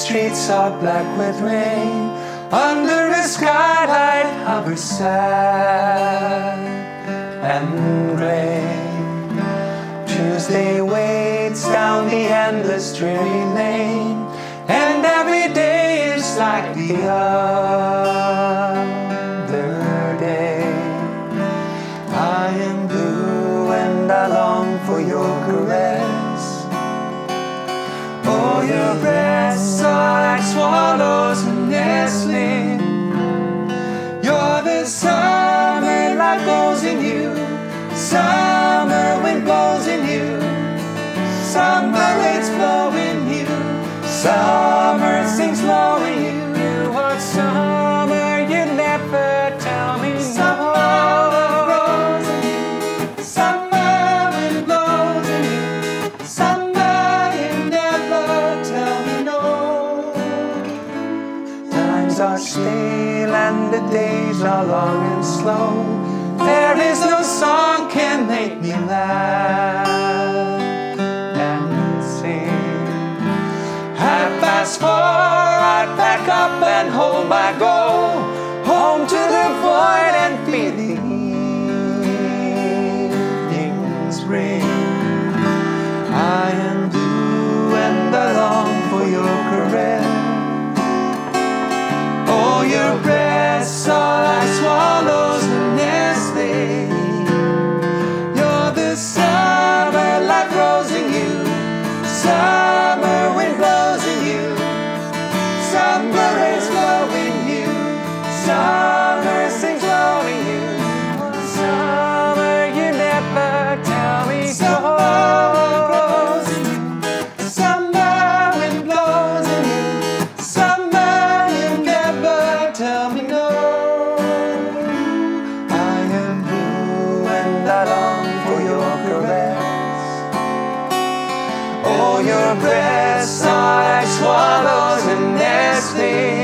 streets are black with rain. Under a skylight hovers sad and gray. Tuesday waits down the endless dreary lane, and every day is like the other day. I am blue and I long for your caress. Oh, your breasts are like swallows nestling. You're the summer light goes in you, summer wind blows in you, summer winds blow in you, summer sings low in you. What summer you never tell me no. Summer grows in you, summer wind blows in you, summer you never tell me no. Times are stale and the days are long and slow. There is no song can make me laugh and sing. 4:30, I pack up and home I go, home to the void and feel the evening spring. I am blue and I long for your caress. Oh, your breasts are like swallows nestling. You're the summer light grows in you, summer wind blows in you, summer rays blow in you, summer sings low in you. Summer you never tell me so. Summer grows in you, summer wind blows in you, summer you never tell me no. I am blue and I long for your caress. Oh, your breasts are like swallows and nestling.